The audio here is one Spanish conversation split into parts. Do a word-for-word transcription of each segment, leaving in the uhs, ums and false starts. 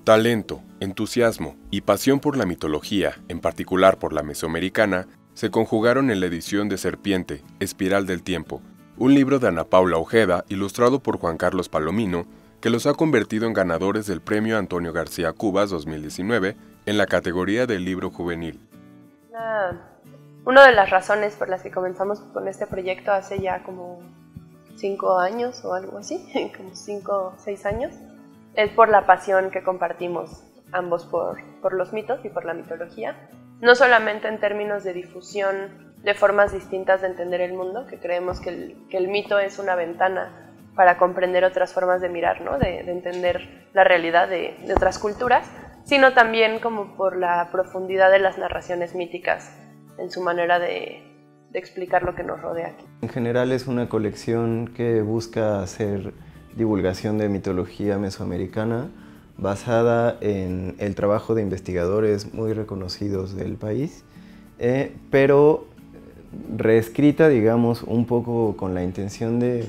Talento, entusiasmo y pasión por la mitología, en particular por la mesoamericana, se conjugaron en la edición de Serpiente, Espiral del Tiempo, un libro de Ana Paula Ojeda ilustrado por Juan Carlos Palomino, que los ha convertido en ganadores del Premio Antonio García Cubas dos mil diecinueve en la categoría del libro juvenil. Una, una de las razones por las que comenzamos con este proyecto hace ya como cinco años o algo así, como cinco o seis años, es por la pasión que compartimos ambos por, por los mitos y por la mitología, no solamente en términos de difusión de formas distintas de entender el mundo, que creemos que el, que el mito es una ventana para comprender otras formas de mirar, ¿no? de, de entender la realidad de, de otras culturas, sino también como por la profundidad de las narraciones míticas en su manera de, de explicar lo que nos rodea aquí. En general es una colección que busca hacer divulgación de mitología mesoamericana basada en el trabajo de investigadores muy reconocidos del país, eh, pero reescrita, digamos, un poco con la intención de,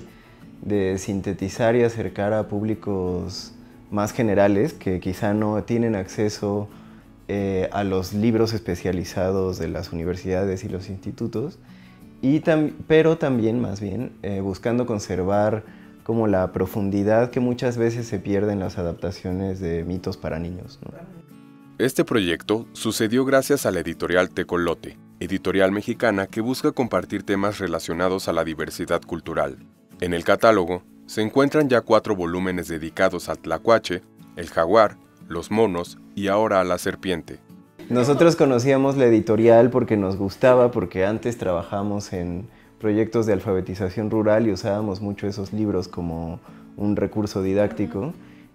de sintetizar y acercar a públicos más generales que quizá no tienen acceso eh, a los libros especializados de las universidades y los institutos, y tam pero también, más bien, eh, buscando conservar como la profundidad que muchas veces se pierde en las adaptaciones de mitos para niños, ¿no? Este proyecto sucedió gracias a la editorial Tecolote, editorial mexicana que busca compartir temas relacionados a la diversidad cultural. En el catálogo se encuentran ya cuatro volúmenes dedicados al tlacuache, el jaguar, los monos y ahora a la serpiente. Nosotros conocíamos la editorial porque nos gustaba, porque antes trabajamos en proyectos de alfabetización rural y usábamos mucho esos libros como un recurso didáctico,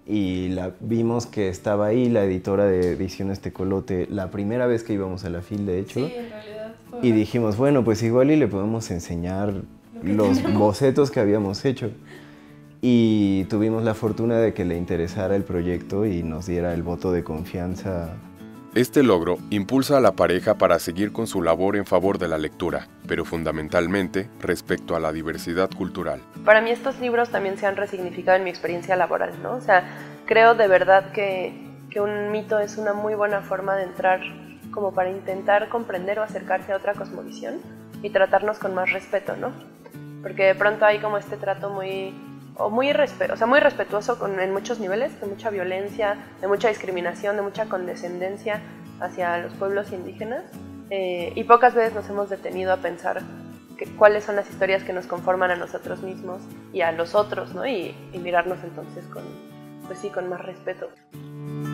y la, vimos que estaba ahí la editora de Ediciones Tecolote la primera vez que íbamos a la FIL, de hecho, Sí, en realidad fue... y dijimos, bueno, pues igual y le podemos enseñar los tenemos. bocetos que habíamos hecho, y tuvimos la fortuna de que le interesara el proyecto y nos diera el voto de confianza. Este logro impulsa a la pareja para seguir con su labor en favor de la lectura, pero fundamentalmente respecto a la diversidad cultural. Para mí estos libros también se han resignificado en mi experiencia laboral, ¿no? O sea, creo de verdad que, que un mito es una muy buena forma de entrar como para intentar comprender o acercarse a otra cosmovisión y tratarnos con más respeto, ¿no? Porque de pronto hay como este trato muy... o muy, respe o sea, muy respetuoso con, en muchos niveles, de mucha violencia, de mucha discriminación, de mucha condescendencia hacia los pueblos indígenas, eh, y pocas veces nos hemos detenido a pensar que, cuáles son las historias que nos conforman a nosotros mismos y a los otros, ¿no? y, y mirarnos entonces con, pues sí, con más respeto.